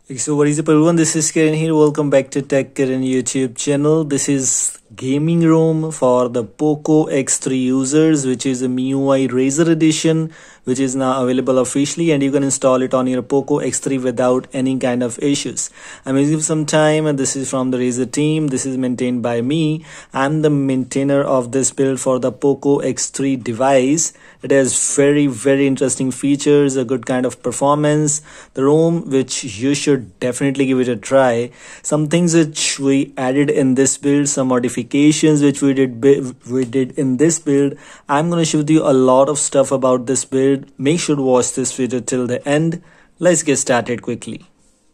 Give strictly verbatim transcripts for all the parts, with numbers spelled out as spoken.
Okay, so what is up everyone, this is Kiran here. Welcome back to Tech Kiran YouTube channel. This is gaming room for the Poco X three users, which is a M I U I Razer edition, which is now available officially, and you can install it on your Poco X three without any kind of issues. I'm using some time, and this is from the Razer team. This is maintained by me. I'm the maintainer of this build for the Poco X three device. It has very very interesting features, a good kind of performance, the ROM which you should definitely give it a try. Some things which we added in this build, some modifications which we did we did in this build. I'm going to show you a lot of stuff about this build. Make sure to watch this video till the end. Let's get started quickly.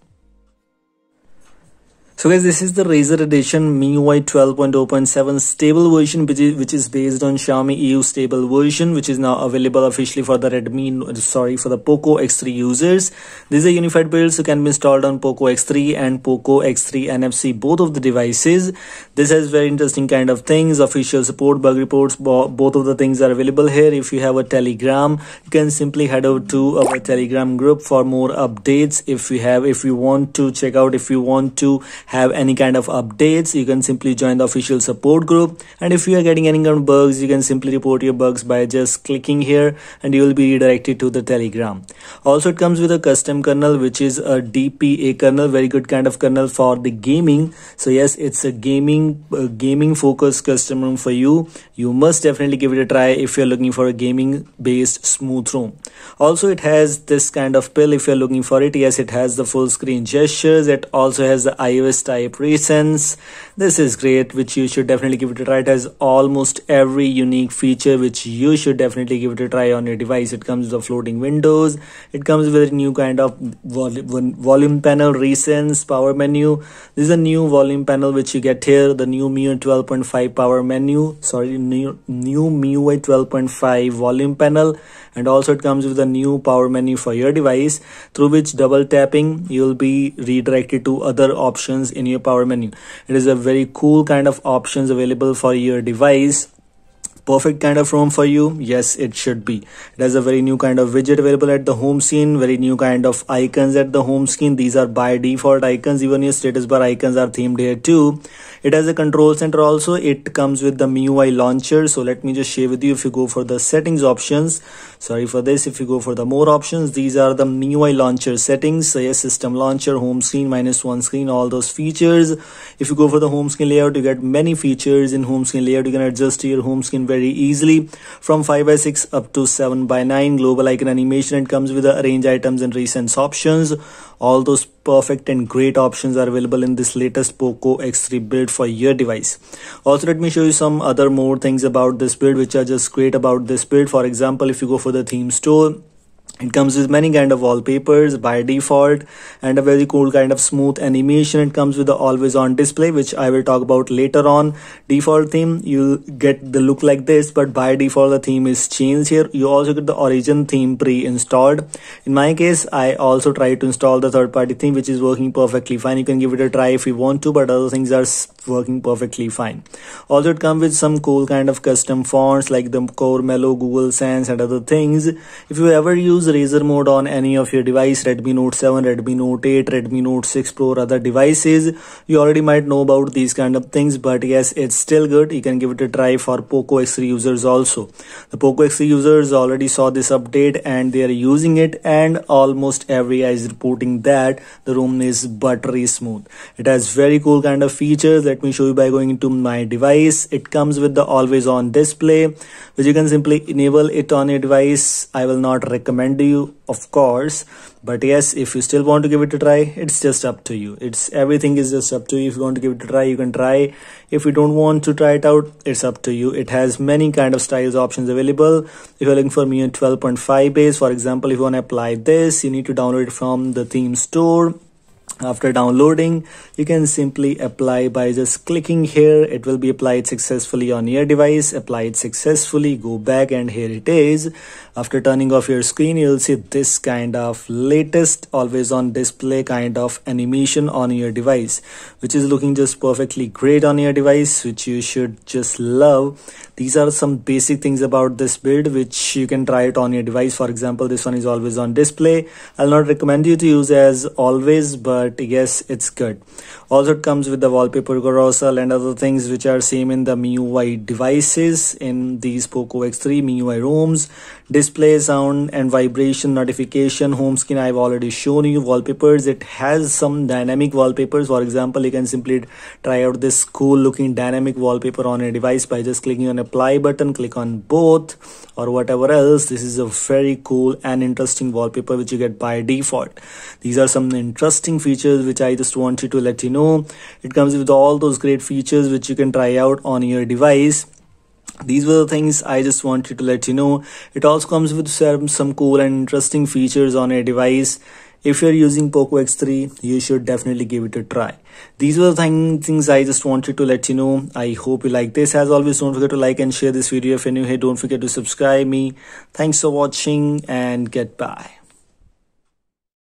So guys, this is the Razer edition M I U I twelve point zero point seven stable version, which is, which is based on Xiaomi E U stable version, which is now available officially for the Redmi, sorry, for the Poco X three users. This is a unified build, so can be installed on Poco X three and Poco X three N F C, both of the devices. This has very interesting kind of things, official support, bug reports, both of the things are available here. If you have a Telegram, you can simply head over to our Telegram group for more updates. If you have, if you want to check out, if you want to have any kind of updates, you can simply join the official support group. And if you are getting any kind of bugs, you can simply report your bugs by just clicking here, and you will be redirected to the Telegram. Also, it comes with a custom kernel, which is a D P A kernel, very good kind of kernel for the gaming. So yes, it's a gaming uh, gaming focused custom ROM for you. You must definitely give it a try if you're looking for a gaming based smooth ROM. Also, it has this kind of pill if you're looking for it. Yes, it has the full screen gestures. It also has the iOS type Resense. This is great, which you should definitely give it a try. It has almost every unique feature which you should definitely give it a try on your device. It comes with the floating windows. It comes with a new kind of vol volume panel, Resense, power menu. This is a new volume panel which you get here. The new M I U I twelve point five power menu. Sorry, new new M I U I twelve point five volume panel. And also it comes with a new power menu for your device, through which double tapping you'll be redirected to other options in your power menu. It is a very cool kind of options available for your device. Perfect kind of ROM for you. Yes, it should be. It has a very new kind of widget available at the home screen, very new kind of icons at the home screen. These are by default icons. Even your status bar icons are themed here too. It has a control center also. It comes with the M I U I launcher. So let me just share with you. If you go for the settings options, sorry for this, if you go for the more options, these are the M I U I launcher settings. So yes, system launcher, home screen, minus one screen, all those features. If you go for the home screen layout, you get many features in home screen layout. You can adjust your home screen very easily from five by six up to seven by nine. Global icon animation. It comes with the arrange items and Resense options. All those perfect and great options are available in this latest Poco X three build for your device. Also, let me show you some other more things about this build which are just great about this build. For example, if you go for the theme store, it comes with many kind of wallpapers by default and a very cool kind of smooth animation. It comes with the always on display, which I will talk about later on. Default theme, you'll get the look like this, but by default the theme is changed here. You also get the origin theme pre-installed. In my case, I also tried to install the third party theme, which is working perfectly fine. You can give it a try if you want to, but other things are working perfectly fine. Also, it comes with some cool kind of custom fonts like the Core Mellow, Google Sans, and other things. If you ever use Razer mode on any of your device, Redmi Note seven, Redmi Note eight, Redmi Note six Pro, or other devices, you already might know about these kind of things, but yes, it's still good. You can give it a try for Poco X three users also. The Poco X three users already saw this update and they are using it, and almost every eye is reporting that the ROM is buttery smooth. It has very cool kind of features. Let me show you by going into my device. It comes with the always on display, which you can simply enable it on your device. I will not recommend you, of course, but yes, if you still want to give it a try, it's just up to you. It's everything is just up to you. If you want to give it a try, you can try. If you don't want to try it out, it's up to you. It has many kind of styles options available. If you're looking for M I U I twelve point five base, for example, if you want to apply this, you need to download it from the theme store. After downloading, you can simply apply by just clicking here. It will be applied successfully on your device. Apply it successfully, go back, and here it is. After turning off your screen, you'll see this kind of latest always on display kind of animation on your device, which is looking just perfectly great on your device, which you should just love. These are some basic things about this build which you can try it on your device. For example, this one is always on display. I'll not recommend you to use as always, but yes, it's good. Also, it comes with the wallpaper carousel and other things which are same in the M I U I devices in these POCO X three M I U I ROMs. Display, sound and vibration, notification, home screen I've already shown you. Wallpapers, it has some dynamic wallpapers. For example, you can simply try out this cool looking dynamic wallpaper on a device by just clicking on apply button. Click on both or whatever else. This is a very cool and interesting wallpaper which you get by default. These are some interesting features which I just want you to let you know. It comes with all those great features which you can try out on your device. These were the things I just wanted to let you know. It also comes with some, some cool and interesting features on a device. If you're using POCO X three, you should definitely give it a try. These were the thing, things I just wanted to let you know. I hope you like this. As always, don't forget to like and share this video. If you're new here, don't forget to subscribe me. Thanks for watching and goodbye.